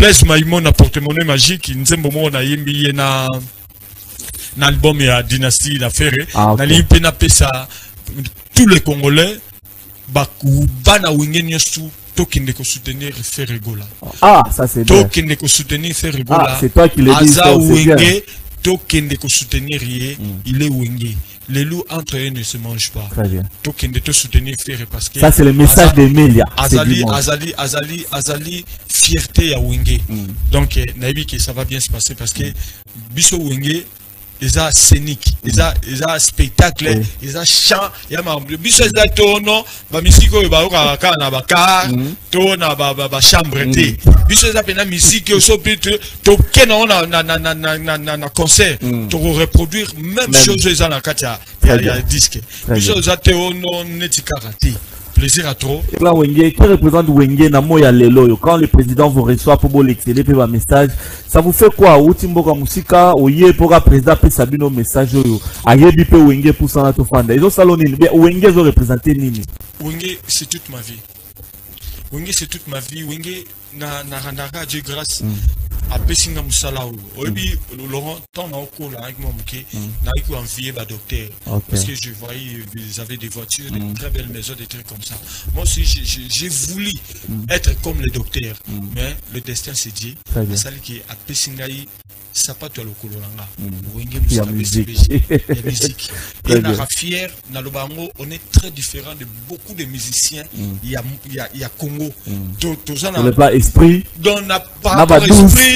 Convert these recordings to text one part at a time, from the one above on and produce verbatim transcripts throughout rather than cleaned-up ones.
Blaise Maïmon na porte-monnaie magique nzembo mo na yimbi na na album ya Dynastie la Ferré na limpe na pesa tous les Congolais baku bana wingen yosu tokende ko soutenir Ferregola. Ah, ça c'est bien. Tokende ko soutenir Ferregola. Ah, c'est toi qui le dis. Aza wenge tokende ko soutenir yé, il est wenge. Les loups entre eux ne se mangent pas. Très bien. Tokende to soutenir Ferre parce que ça c'est le message de Melia. Azali Azali Azali Azali fierté à wenge. Donc naibi que ça va bien se passer parce que biso wenge ils ont scénique, ils ont ils ont spectacle, ils ont chant, il y a ma biso ils ont tono, ba musique ba oka kana ba car, tona ba ba chambre té. Biso ils ont pena musique so plutôt to kena na na na na na na concert, to reproduire même chose ils ont la katia, il y a disque. Biso ils ont tono netika raté. Plaisir à trop. Là, Wenge, qui représente Wenge na moya lelo, quand le président vous reçoit pour l'exceller pour un message, ça vous fait quoi? Ou Timboka Musika, ou yé pour un président pour sabino message, aïe bipe Wenge pour s'en attendre. Ils ont saloné, Wenge ont représenté Nini. Wenge, c'est toute ma vie. Wenge, c'est toute ma vie. Wenge, na na randaka Dieu grâce. A Pessinga Moussala, Obi, Laurent, tant en cours avec mon bouquet, n'a eu envié ma docteur. Parce que je voyais, ils avaient des voitures, des très belles maisons, des trucs comme ça. Moi aussi, j'ai voulu être comme les docteurs, mais le destin s'est dit. C'est ça qui est à Pessinga, ça pas toi le coloranga. Il y a musique. Il y a musique. Et on a fier, dans le Bango, on est très différent de beaucoup de musiciens. Il y a, il y a, il y a Congo. On n'a pas esprit. On n'a pas esprit.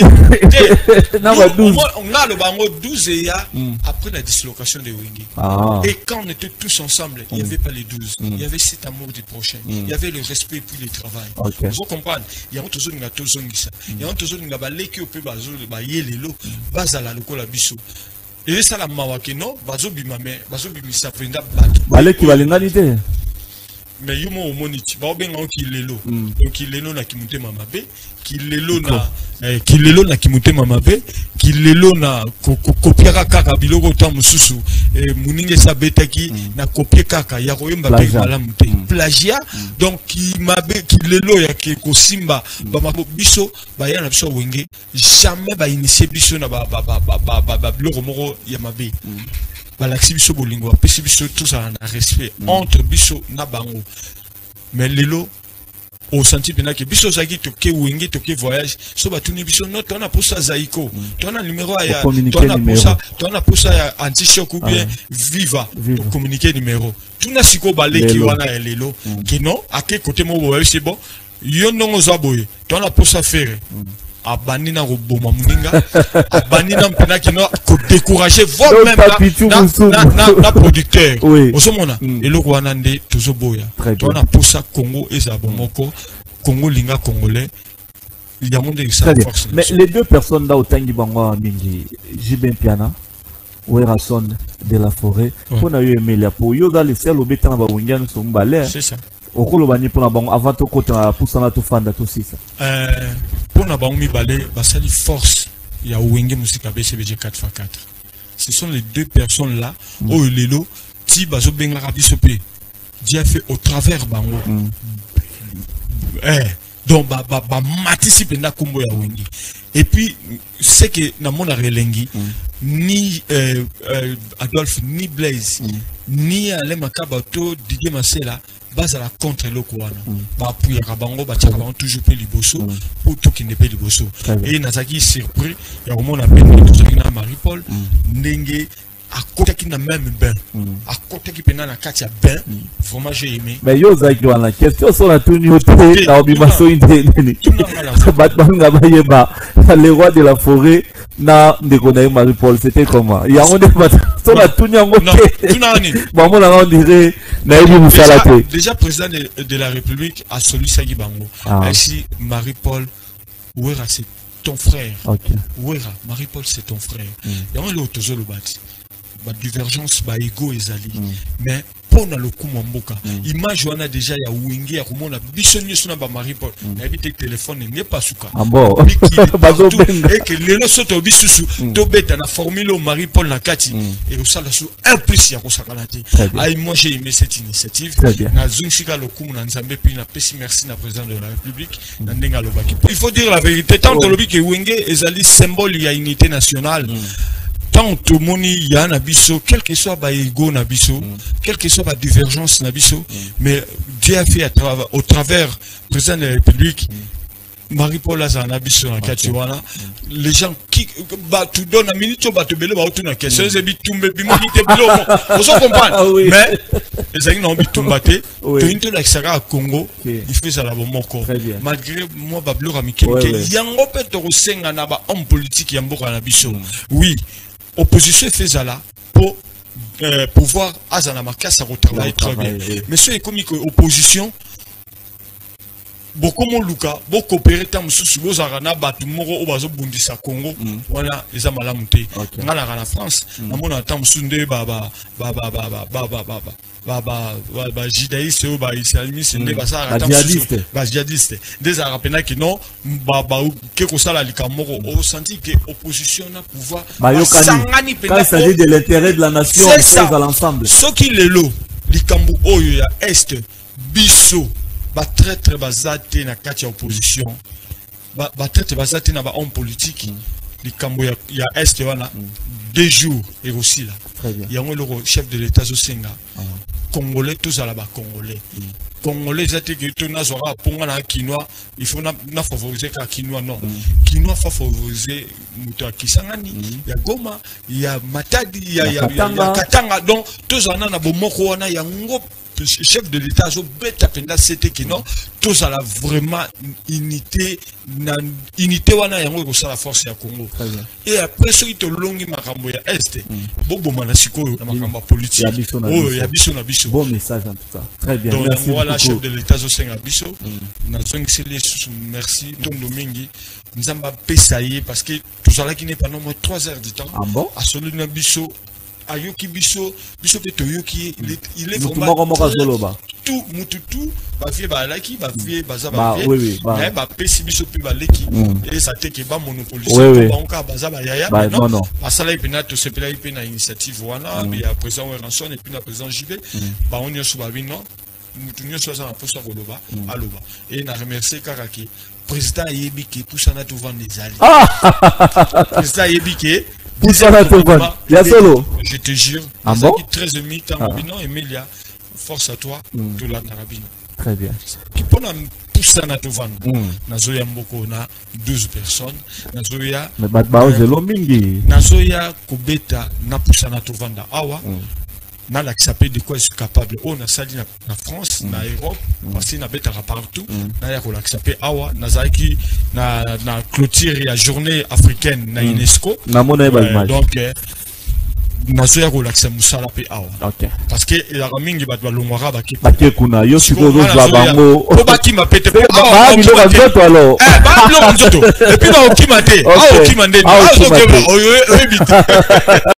On a le Bango douze et il y a après la dislocation de Wenge. Et quand on était tous ensemble, il n'y avait pas les douze. Il y avait cet amour du prochain. Il y avait le respect puis le travail. Vous comprenez? Il y a un toujours une gâteau zongisa. Il y a un toujours une gabalé qui peut baser les lots. Bazala lokola biso. Et ça la mawake non, bazo bimame, bazo bimisa prenda bato. Balé qui va l'égalité. Mais yumo omoniti, ba obenga ki lelo. Donc lelo na kimute mamabe, ki lelo na ki lelo na kimute mamabe, ki lelo na kopiera kaka biloko ta mususu. Et muninge sa betaki na copier kaka ya koyemba pe malamute. Plagiat. Donc ki mabe ki lelo ya ki kosimba ba mabo biso ba ya na biso wenge jamais ba initier biso na ba ba ba ba ba biloko moko ya mabe. Balaxi biso bolingo apesi biso tout ça na respect entre biso na bango. Mais lelo au senti pena que biso zaki toke wenge toke voyage so batuni biso no tona pour ça zaiko tona numéro ya tona pour ça tona pour ça ya anti-choc ou bien viva pour communiquer numéro tuna siko baleki wana ya lelo que non à quel côté mo boye c'est bon yo ndongo zaboye tona pour ça faire abani na roboma muninga abani na mpena kino ko décourager vous même na na na producteur osomona eloko wana nde tozoboya tona posa Congo eza bomoko Congo linga congolais il y a monde ça force. Mais les deux personnes là au tangi bango mingi Jibin Piana Werason de la forêt on a eu Emelia pour yo dans les sel au bétan ba wingano so mbale c'est ça okolo bani pour na bango avant to kota pour ça na to fanda to sisa euh pour na bango mi balé basali force ya wenge musika B C B G quatre fois quatre. Ce sont les deux personnes là au lelo ti bazo benga biso pe Dieu fait au travers bango eh donc ba ba ba matisipe na kumbo ya wenge. Et puis c'est que na mona relengi ni euh, euh, Adolphe ni Blaise ni Alain Makabato Didier Masela base à la contre le Kouana. Bah, puis Rabango, bah, Tchabango, toujours peu liboso, pour tout qui n'est pas liboso. Et Nazaki surpris, il y a au moins la peine de tout ça qui n'a Marie-Paul, Nengue, à côté qui n'a même ben, à côté qui pénale la Katia ben, vraiment j'ai aimé. Mais yo, Zaki, la question sur la tenue au thé, la obimaso indénique. Batman Gabayeba, les rois de la forêt, na Ndekonaï Marie-Paul, c'était comment? Il y a un débat sur la tenue en côté. Bon, on dirait, Déjà, déjà président de, de la République a celui Sagi Bango. Ah. Ici, Marie-Paul, Ouera, c'est ton frère. Okay. Ouera, Marie-Paul, c'est ton frère. Il y a un autre le bâti. La divergence, bah, ego et zali. Mais pona le coup mboka image wana déjà ya wenge ya komona biso nyoso na ba Marie-Paul na bi téléphone n'est pas suka ah bon et que le soto bisusu to beta na formule au Marie-Paul na kati et au sala sou un plus ya ko sakalati ay moi j'ai aimé cette initiative na zunshika le coup na nzambe puis na pesi merci na président de la République na ndenga lobaki il faut dire la vérité tant que lobi que wenge ezali symbole ya unité nationale. Tant tout le monde y a un abisso, quel que soit ba ego nabisso, quel que soit ba divergence nabisso, mais Dieu a fait à travers, au travers président de la République, Marie-Paul a un abisso dans Katiwana, les gens qui, bah, tu donnes un minute, bah, tu belé, bah, tu n'as question, c'est bitumbe, bimonité, bilo, on s'en comprend, mais, les amis n'ont bitumbate, tu une telle extra à Congo, il fait ça là-bas, mon corps. Malgré moi, bah, bleu, Ramiké, il y a un peu de ressenga, n'a pas homme politique, il y a un peu de abisso. Oui. Opposition fait ça là pour euh, pouvoir azana makasa retravailler très bien. Mais ce est comme opposition beaucoup mon luka beaucoup coopérer tam sous boza rana batu moko obazo bundisa Congo voilà les amalamuté ngala la France na mona tam sunde ba ba ba ba ba ba ba ba ba ba ba ba judaïste ou ba islamiste ne ba ça tam sous ba djihadiste des arapena qui non ba ba que ko sala likamoko au senti que opposition na pouvoir sangani quand il s'agit de l'intérêt de la nation c'est à l'ensemble ce qui le lo likambo oyo ya est biso ba traître bazate na kati ya opposition ba ba traître bazate na ba homme politique likambo ya ya est wana deux jours et aussi là il y a le chef de l'état Zosenga congolais tous à la ba congolais congolais zate que to na zora ponga na kinois il faut na na favoriser ka kinois non kinois fa favoriser muto kisangani ya Goma ya Matadi ya ya Katanga donc tous en na bomoko wana ya ngo chef de l'état zo beta penda c'était que non tous à la vraiment unité na unité wana yango ko sala force ya Congo et après ce qui te longi makambo ya est bobo manasiko na makambo politique oh ya biso na biso bon message en tout cas très bien donc merci voilà chef de l'état zo senga biso na zongi sele merci tondo mingi nzamba pesaye parce que tout ça là qui n'est pas non moins trois heures du temps ah bon à celui na biso ayoki biso biso pe toyoki il est vraiment tout mututu ba vie ba laki ba vie baza ba vie mais ba pesi biso pe ba leki et ça te que ba monopoliser ba onka baza ba yaya non non asala ipena to sepela ipena initiative wana mais ya président Ranson et puis na président J B ba onyo so ba bino mutu nyo so za na posa koloba aloba et na remercier Karaki président yebiki poussana to vendre les alliés président yebiki pour ça là tout bon il y a solo je te jure ah bon très amis Tambino Emilia force à toi de la carabine très bien qui pona poussa na to vendre nazoya mboko na douze personnes nazoya mais ba ba zelo mingi nazoya kubeta na poussa na to vendre awa na la qui s'appelle de quoi je suis capable on a sali na France na Europe parce que na beta partout na ya ko la qui s'appelle awa na zaki na na clôture ya journée africaine na UNESCO na mona ba image donc na soya ko la qui musala pe awa OK parce que la mingi ba longwara ba ki ba ke kuna yo siko zo za bango ko ba ki ma pete ba ba bilo ka zoto alors eh ba bilo ka zoto et puis ba okimate ah okimande ah okimate oyo ebite